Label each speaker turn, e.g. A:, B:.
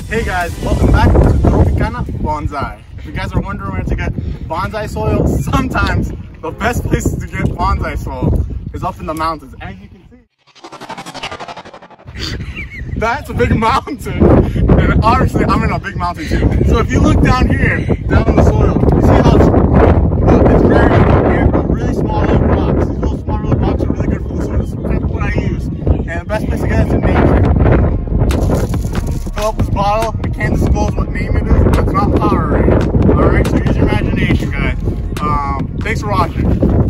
A: Hey guys, welcome back to Tropicana Bonsai. If you guys are wondering where to get bonsai soil, sometimes the best places to get bonsai soil is up in the mountains. As you can see, that's a big mountain. And obviously, I'm in a big mountain too. So if you look down here, down in the soil, you see how it's very really small little rocks. These little small little rocks are really good for the soil. This is kind of what I use. And the best place to get it is in nature. Fill up this bottle. I can't disclose what name it is, but it's not Powerade. Alright, so use your imagination, guys. Thanks for watching.